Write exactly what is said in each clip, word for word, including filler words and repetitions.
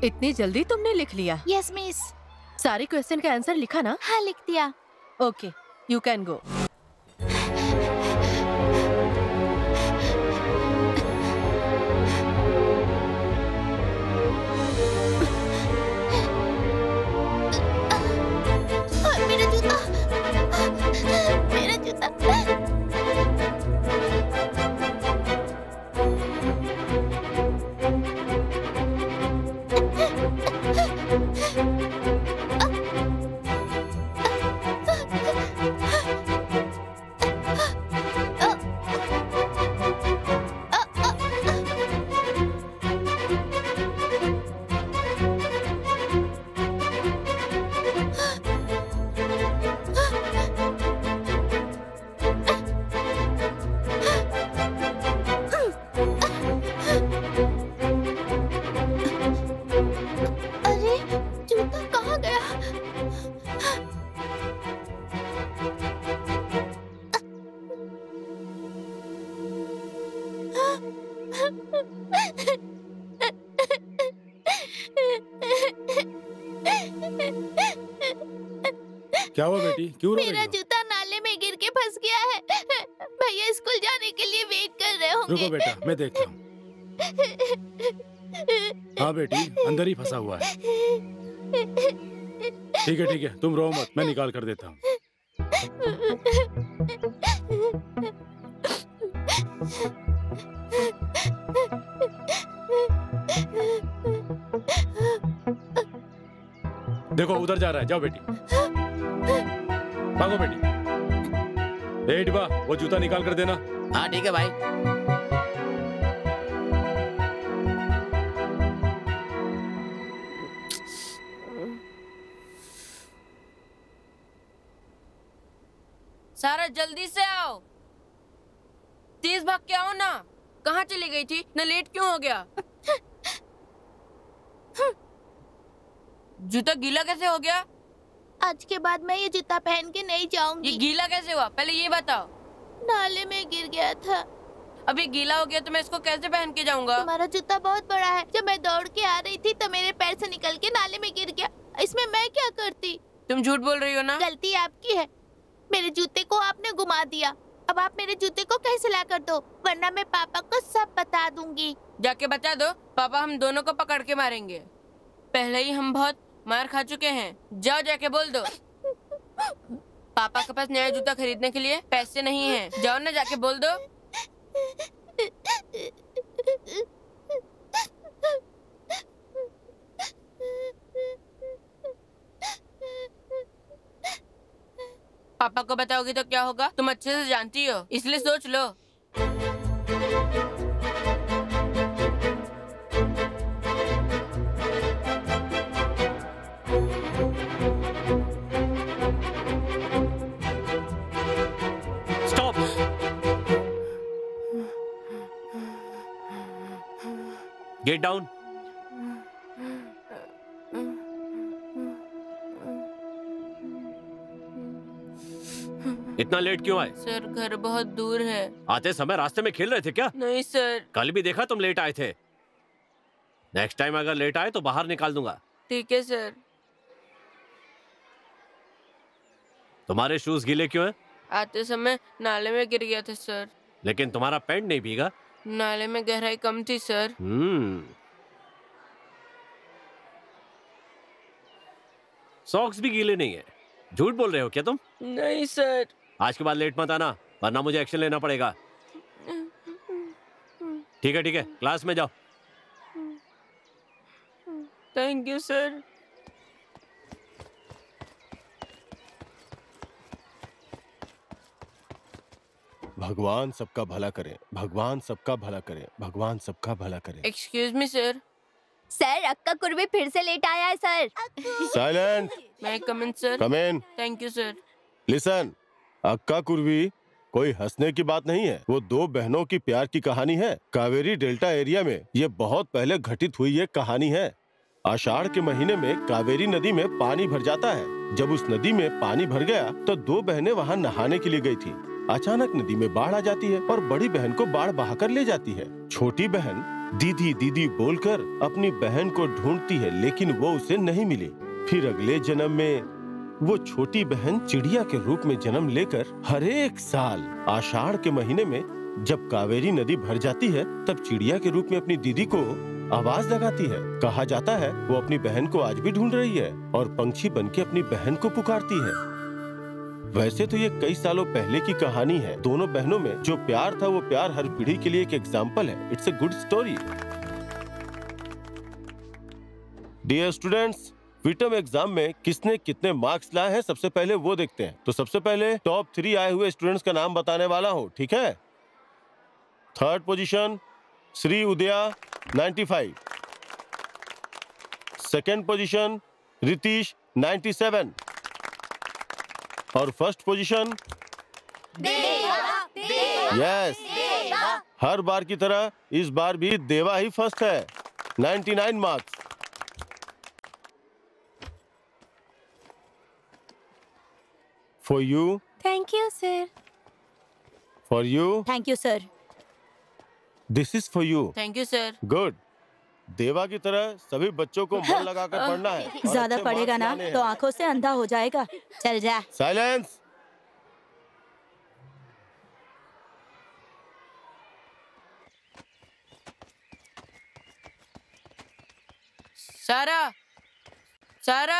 इतनी जल्दी तुमने लिख लिया? Yes miss. सारे क्वेश्चन का आंसर लिखा ना? हाँ लिख दिया। Okay, you can go. मेरा जूता, मेरा जूता। क्या हुआ बेटी, क्यों रो रही हो? मेरा जूता नाले में गिर के फंस गया है। भैया स्कूल जाने के लिए वेट कर रहे होंगे। रुको बेटा, मैं देखता हूँ। हाँ बेटी, अंदर ही फंसा हुआ है। ठीक है ठीक है, तुम रो मत, मैं निकाल कर देता हूँ। देखो उधर जा रहा है, जाओ बेटी, भागो बेटी। ए डिबा, वो जूता निकाल कर देना। हाँ ठीक है भाई। सारा जल्दी से आओ, तेज भाग के आओ ना। कहाँ चली गई थी? न लेट क्यों हो गया? जूता गीला कैसे हो गया? आज के बाद मैं ये जूता पहन के नहीं जाऊंगी। ये गीला कैसे हुआ, पहले ये बताओ। नाले में गिर गया था। अब ये गीला हो गया तो मैं इसको कैसे पहन के जाऊंगा? तुम्हारा जूता बहुत बड़ा है। जब मैं दौड़ के आ रही थी तो मेरे पैर से निकल के नाले में गिर गया। इसमें मैं क्या करती? तुम झूठ बोल रही हो ना? गलती आपकी है, मेरे जूते को आपने घुमा दिया। अब आप मेरे जूते को कैसे ला कर दो, वरना मैं पापा को सब बता दूंगी। जाके बता दो, पापा हम दोनों को पकड़ के मारेंगे। पहले ही हम बहुत मार खा चुके हैं। जाओ जाके बोल दो। पापा के पास नया जूता खरीदने के लिए पैसे नहीं हैं। जाओ ना, जाके बोल दो। पापा को बताओगी तो क्या होगा, तुम अच्छे से जानती हो, इसलिए सोच लो। स्टॉप। Get down. इतना लेट क्यों आए? सर घर बहुत दूर है। आते समय रास्ते में खेल रहे थे क्या? नहीं सर। कल भी देखा तुम लेट आए थे। नेक्स्ट टाइम अगर लेट आए तो बाहर निकाल दूंगा। ठीक है सर। तुम्हारे शूज गीले क्यों हैं? आते समय नाले में गिर गया था सर। लेकिन तुम्हारा पैंट नहीं भीगा? नाले में गहराई कम थी सर। हम्म। सॉक्स भी गीले नहीं है। झूठ बोल रहे हो क्या तुम? नहीं सर। आज के बाद लेट मत आना, वरना मुझे एक्शन लेना पड़ेगा। ठीक है ठीक है, क्लास में जाओ। Thank you sir. भगवान सबका भला करे, भगवान सबका भला करे, भगवान सबका भला करे। Excuse me sir. सर अक्का कुर्बी फिर से लेट आया है सर। साइलेंट। मैं come in sir? Come in. Thank you sir. Listen, अक्का कुर्बी कोई हंसने की बात नहीं है। वो दो बहनों की प्यार की कहानी है। कावेरी डेल्टा एरिया में ये बहुत पहले घटित हुई ये कहानी है। आषाढ़ के महीने में कावेरी नदी में पानी भर जाता है। जब उस नदी में पानी भर गया तो दो बहनें वहाँ नहाने के लिए गई थी। अचानक नदी में बाढ़ आ जाती है और बड़ी बहन को बाढ़ बहाकर ले जाती है। छोटी बहन दीदी दीदी बोलकर अपनी बहन को ढूंढती है, लेकिन वो उसे नहीं मिली। फिर अगले जन्म में वो छोटी बहन चिड़िया के रूप में जन्म लेकर हर एक साल आषाढ़ के महीने में जब कावेरी नदी भर जाती है, तब चिड़िया के रूप में अपनी दीदी को आवाज लगाती है। कहा जाता है वो अपनी बहन को आज भी ढूंढ रही है और पंछी बनके अपनी बहन को पुकारती है। वैसे तो ये कई सालों पहले की कहानी है। दोनों बहनों में जो प्यार था वो प्यार हर पीढ़ी के लिए एक एग्जाम्पल है। It's a good story. Dear students, विटम एग्जाम में किसने कितने मार्क्स लाए हैं सबसे पहले वो देखते हैं। तो सबसे पहले टॉप थ्री आए हुए स्टूडेंट्स का नाम बताने वाला हूँ, ठीक है। Third position Shri Udaya ninety five. Second position Ritish ninety seven. और फर्स्ट पोजीशन यस, हर बार की तरह इस बार भी देवा ही फर्स्ट है, ninety nine marks. For you. Thank you, sir. For you. Thank you, sir. This is for you. Thank you sir. Good. Deva की तरह सभी बच्चों को मन लगाकर पढ़ना है। और ज्यादा अच्छे पढ़ेगा marks ना लाने हैं। तो आंखों से अंधा हो जाएगा। चल जा। Silence. सारा, सारा,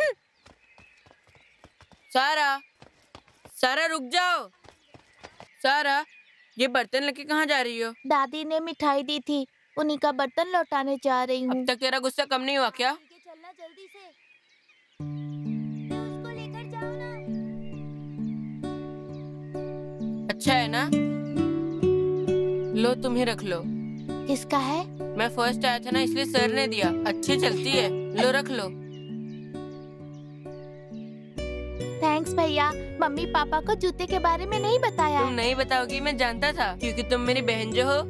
सारा, सारा रुक जाओ। सारा, ये बर्तन लेके कहाँ जा रही हो? दादी ने मिठाई दी थी, उन्हीं का बर्तन लौटाने जा रही हूँ। अब तक तेरा गुस्सा कम नहीं हुआ क्या? चलना जल्दी से। उसको लेकर जाओ ना। अच्छा है ना? लो तुम ही रख लो। किसका है? मैं फर्स्ट आया था ना, इसलिए सर ने दिया। अच्छी चलती है, लो रख लो। थैंक्स भैया। मम्मी पापा को जूते के बारे में नहीं बताया। तुम नहीं बताओगी, मैं जानता था, क्योंकि तुम मेरी बहन जो हो।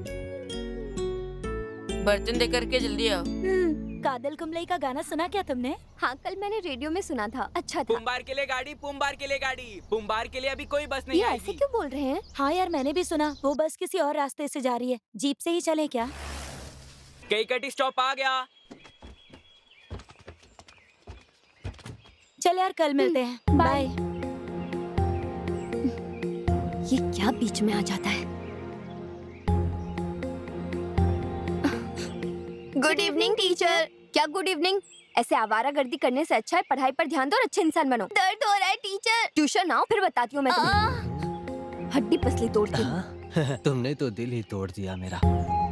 बर्तन दे करके जल्दी आओ। हम्म, कादल कुमलई का गाना सुना क्या तुमने? हाँ, कल मैंने रेडियो में सुना था, अच्छा था। पुम्बार के लिए गाड़ी, पुम्बार के लिए गाड़ी, पुम्बार के लिए अभी कोई बस नहीं ये आएगी। ऐसे क्यों बोल रहे हैं? हाँ यार, मैंने भी सुना। वो बस किसी और रास्ते से जा रही है। जीप से ही चले क्या? केईकटी स्टॉप आ गया। चल यार, कल मिलते हैं। बाय। ये क्या बीच में आ जाता है? Good evening teacher. क्या गुड इवनिंग? ऐसे आवारागर्दी करने से अच्छा है पढ़ाई पर ध्यान दो और अच्छे इंसान बनो। दर्द हो रहा है टीचर। ट्यूशन आओ, फिर बताती हूँ मैं तुम्हें। हड्डी पसली तोड़ती हूँ। तुमने तो दिल ही तोड़ दिया मेरा।